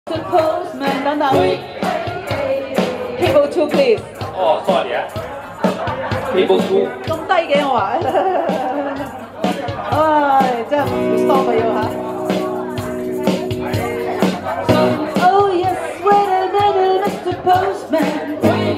The Postman 等等，Table two please。 哦，sorry 啊，Table two。 咁低嘅我話，唉，真係唔 stop 啊要嚇。Oh yes, wait a minute, Mr. Postman.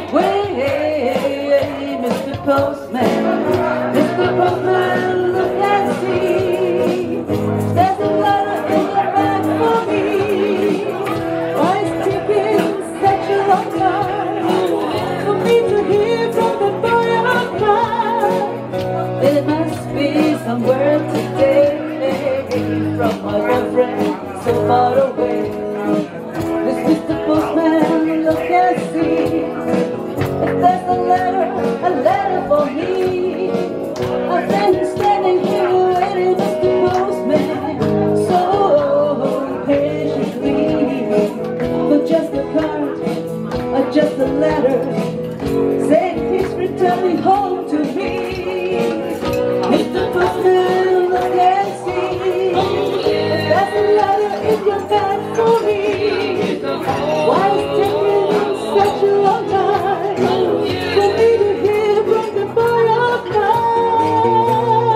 Wait, Mr. Postman. Mr. Postman, look and see. There's a letter in your bag for me. Why it's taking such a long time for me to hear from the boy I cried? There must be some word today from my boyfriend so far away. This Mr. Postman, look and see if there's a letter for me. I've been standing here waiting, Mr. Postman, so patiently for just a card or just a letter saying he's returning home to me. Mr. Postman, look and see if there's a letter in your bag for me. Why is taking such a long time for me to hear from the boy I cried?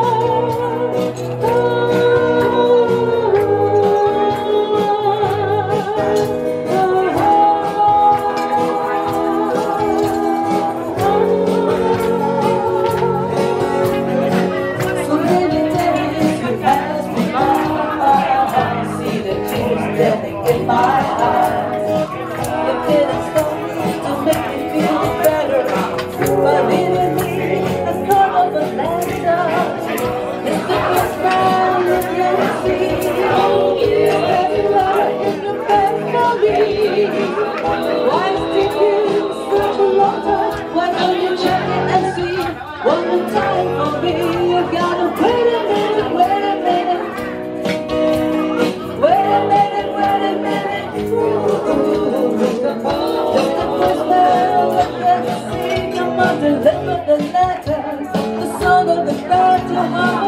So many days have passed me by. I see the tears standing in my eyes. It didn't stop to make me feel better, but leaving me a sort of a letter. Mr. Postman, look and see. There's a letter in the bag for me. Why is it taking such a long time? Why don't you check it and see one more time for me? You gotta wait a minute, wait a minute. Wait a minute, wait a minute. Mr. Postman, look and see. Come on, deliver the letter, the song of the letter.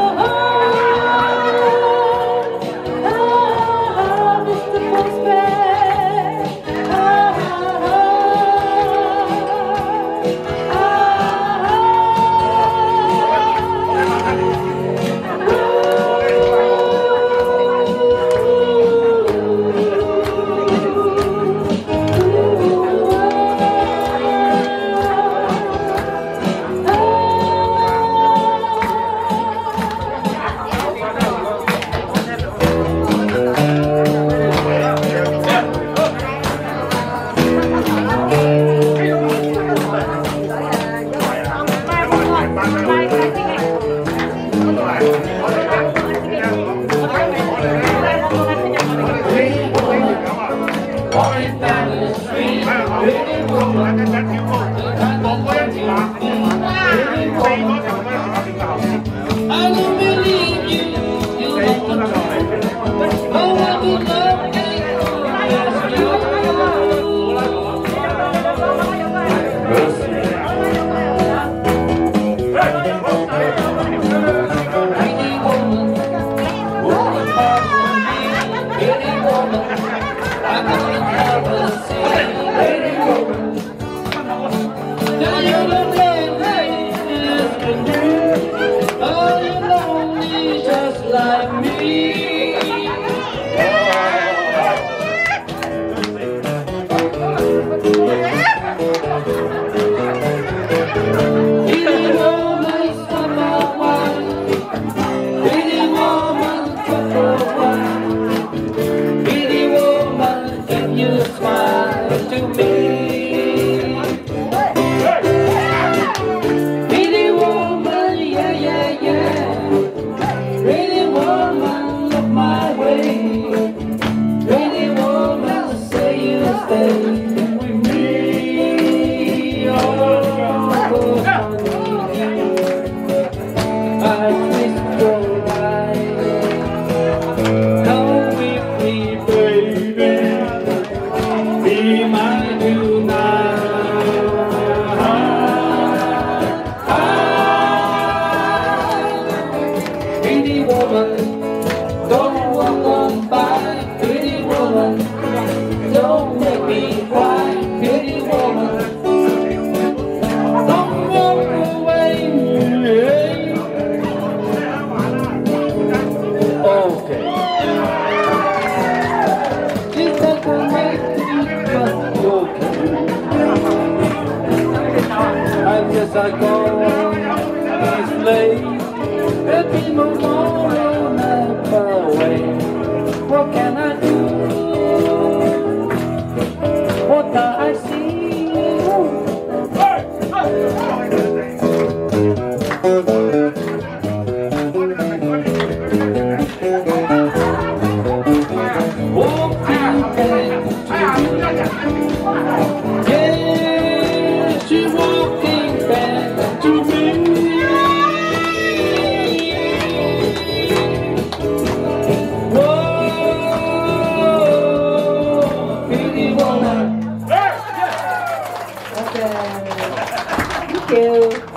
Mr. Postman. I don't believe you, you want the truth. No one will love me as you. Pretty woman, woman pretty woman, I can never see. Pretty woman, now you don't know oh, you're lonely just like me. Pretty woman, summer one. Pretty woman, trouble one. Pretty woman, can you smile to me? Pretty woman, yeah, yeah, yeah. Pretty woman, look my way. Pretty woman, say you stay with me. Oh, I twist your eyes. Come with me, baby. Be mine tonight. Pretty woman, don't walk on by. Pretty woman, I go this place, every moment never away. What can I do? What do I see? Yeah, she's walking back to me. Whoa, pretty woman. Okay. Thank you.